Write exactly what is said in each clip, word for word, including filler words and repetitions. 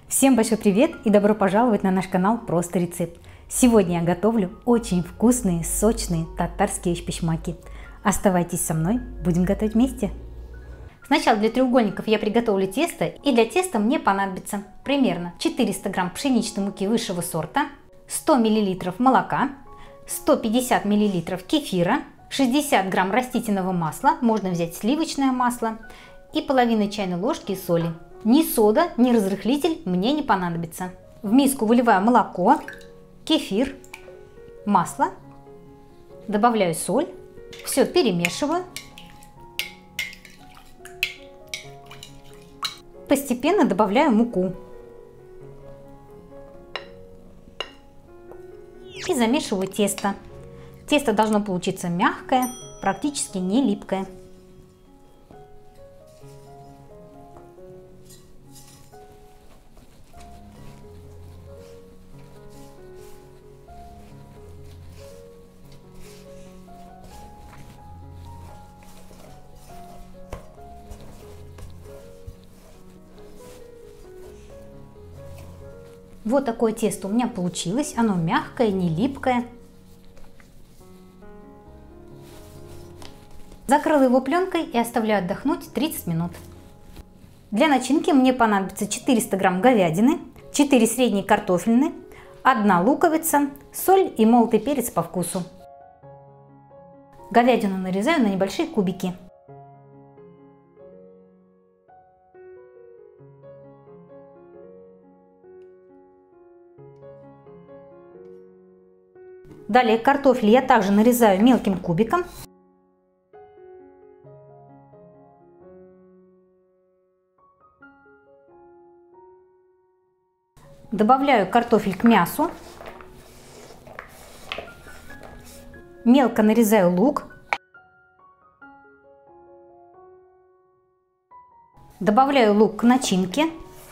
Всем большой привет и добро пожаловать на наш канал Просто Рецепт. Сегодня я готовлю очень вкусные, сочные татарские эшпишмаки. Оставайтесь со мной, будем готовить вместе. Сначала для треугольников я приготовлю тесто, и для теста мне понадобится примерно четыреста грамм пшеничной муки высшего сорта, сто миллилитров молока, сто пятьдесят миллилитров кефира, шестьдесят грамм растительного масла, можно взять сливочное масло, и половина чайной ложки соли. Ни сода, ни разрыхлитель мне не понадобится. В миску выливаю молоко, кефир, масло, добавляю соль, все перемешиваю. Постепенно добавляю муку и замешиваю тесто. Тесто должно получиться мягкое, практически не липкое. Вот такое тесто у меня получилось, оно мягкое, не липкое. Закрыла его пленкой и оставляю отдохнуть тридцать минут. Для начинки мне понадобится четыреста грамм говядины, четыре средние картофельные, одна луковица, соль и молотый перец по вкусу. Говядину нарезаю на небольшие кубики. Далее картофель я также нарезаю мелким кубиком. Добавляю картофель к мясу. Мелко нарезаю лук. Добавляю лук к начинке.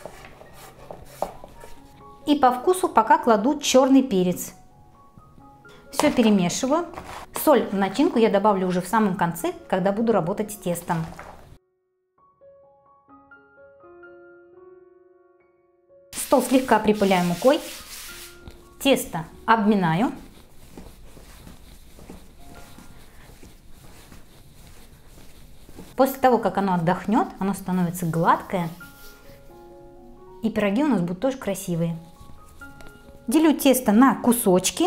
И по вкусу пока кладу черный перец. Все перемешиваю. Соль в начинку я добавлю уже в самом конце, когда буду работать с тестом. Стол слегка припыляю мукой. Тесто обминаю. После того, как оно отдохнет, оно становится гладкое. И пироги у нас будут тоже красивые. Делю тесто на кусочки.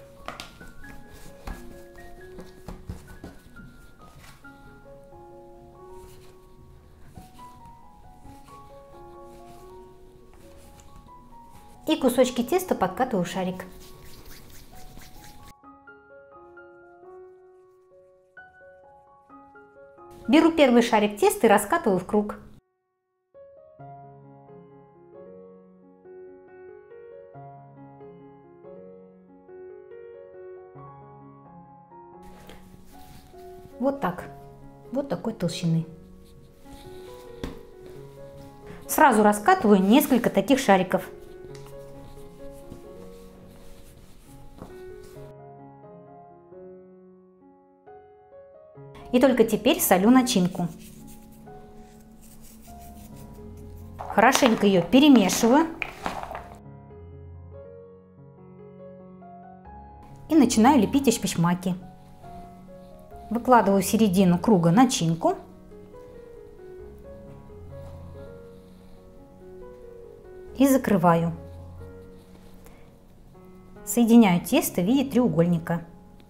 И кусочки теста подкатываю в шарик. Беру первый шарик теста и раскатываю в круг. Вот так. Вот такой толщины. Сразу раскатываю несколько таких шариков. И только теперь солю начинку. Хорошенько ее перемешиваю. И начинаю лепить эшпишмаки. Выкладываю в середину круга начинку. И закрываю. Соединяю тесто в виде треугольника.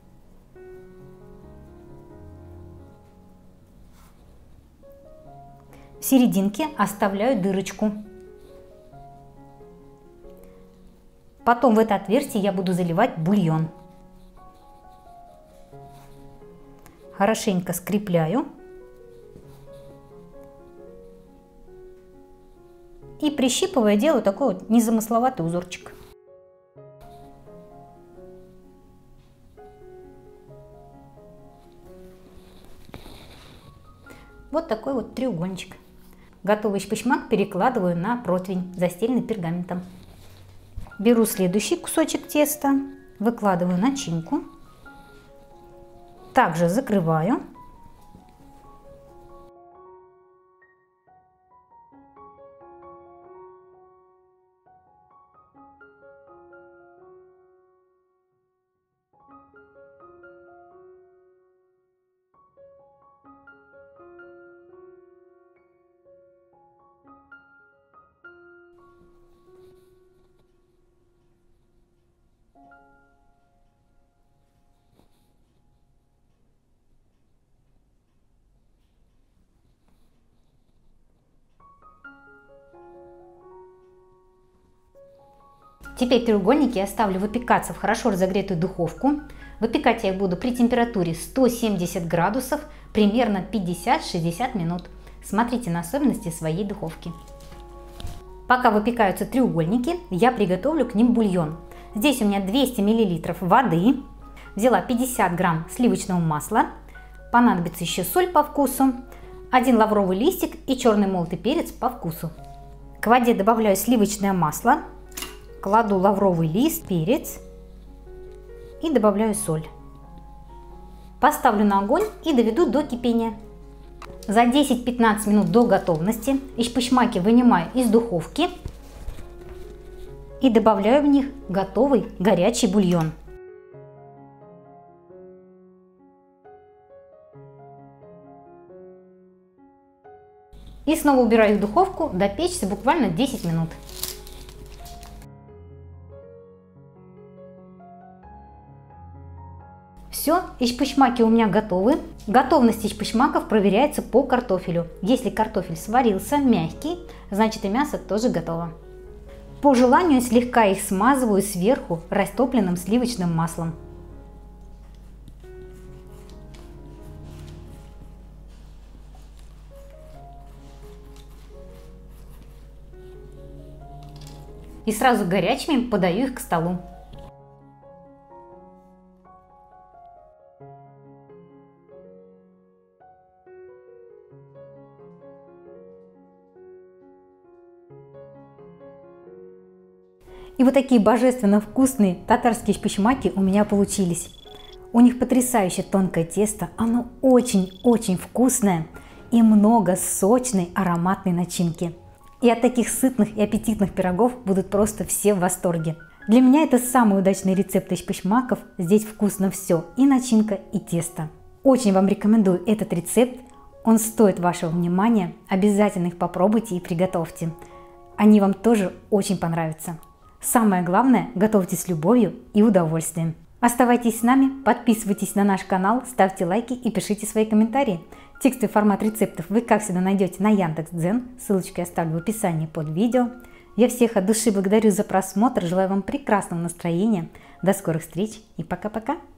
В серединке оставляю дырочку. Потом в это отверстие я буду заливать бульон. Хорошенько скрепляю. И прищипывая делаю такой вот незамысловатый узорчик. Вот такой вот треугольничек. Готовый эшпишмак перекладываю на противень, застеленный пергаментом. Беру следующий кусочек теста, выкладываю начинку, также закрываю. Теперь треугольники я ставлю выпекаться в хорошо разогретую духовку. Выпекать я их буду при температуре сто семьдесят градусов примерно пятьдесят-шестьдесят минут. Смотрите на особенности своей духовки. Пока выпекаются треугольники, я приготовлю к ним бульон. Здесь у меня двести миллилитров воды, взяла пятьдесят грамм сливочного масла, понадобится еще соль по вкусу, один лавровый листик и черный молотый перец по вкусу. К воде добавляю сливочное масло, кладу лавровый лист, перец и добавляю соль. Поставлю на огонь и доведу до кипения. За десять-пятнадцать минут до готовности эшпишмаки вынимаю из духовки и добавляю в них готовый горячий бульон. И снова убираю их в духовку допечься буквально десять минут. Все, эшпишмаки у меня готовы. Готовность эшпишмаков проверяется по картофелю. Если картофель сварился, мягкий, значит и мясо тоже готово. По желанию слегка их смазываю сверху растопленным сливочным маслом. И сразу горячими подаю их к столу. И вот такие божественно вкусные татарские эшпишмаки у меня получились. У них потрясающе тонкое тесто, оно очень-очень вкусное и много сочной ароматной начинки. И от таких сытных и аппетитных пирогов будут просто все в восторге. Для меня это самый удачный рецепт эшпишмаков. Здесь вкусно все, и начинка, и тесто. Очень вам рекомендую этот рецепт. Он стоит вашего внимания. Обязательно их попробуйте и приготовьте. Они вам тоже очень понравятся. Самое главное, готовьте с любовью и удовольствием. Оставайтесь с нами, подписывайтесь на наш канал, ставьте лайки и пишите свои комментарии. Текст и формат рецептов вы, как всегда, найдете на Яндекс.Дзен. Ссылочку я оставлю в описании под видео. Я всех от души благодарю за просмотр, желаю вам прекрасного настроения. До скорых встреч и пока-пока!